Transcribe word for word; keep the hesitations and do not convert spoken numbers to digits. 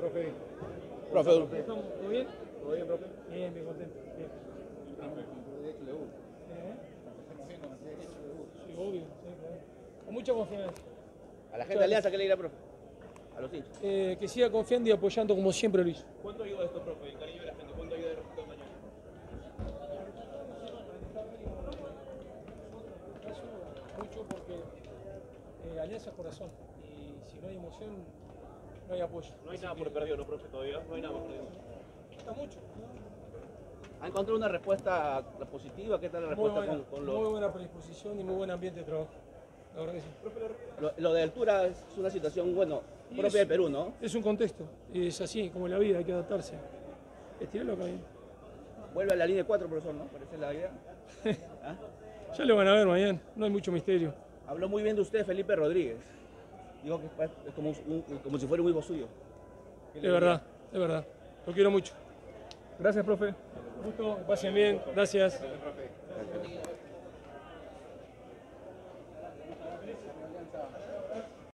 profe. Profe. ¿Todo bien? ¿Todo bien, profe? Bien, bien contento. Bien. ¿Eh? Sí, obvio, sí, claro. Con mucha confianza. A la gente de Alianza, ¿qué le dirá, profe? A los hinchas. Eh, que siga confiando y apoyando como siempre lo hizo. ¿Cuánto ayuda esto, profe? El cariño de la gente, ¿cuánto ayuda el resultado mañana? Mucho porque eh, Alianza es corazón y si no hay emoción no hay apoyo. No hay nada por perdido, ¿no, profe? Todavía no hay nada por perdido. Está mucho. ¿Ha encontrado una respuesta positiva? ¿Qué tal la Muy respuesta buena, con, con los... muy buena predisposición y muy buen ambiente de trabajo. La verdad que sí. Lo, lo de altura es una situación, bueno, Y propia es- del Perú, ¿no? Es un contexto, es así, como la vida, hay que adaptarse. Estirarlo acá bien. Vuelve a la línea de cuatro, profesor, ¿no? Parece la idea. ¿Ah? Ya lo van a ver mañana, no hay mucho misterio. Habló muy bien de usted, Felipe Rodríguez. Digo que es es como, un- como si fuera un hijo suyo. ¿Qué le Es diría? verdad, es verdad. Lo quiero mucho. Gracias, profe. Gusto, que pasen bien, gracias. Gracias, profe.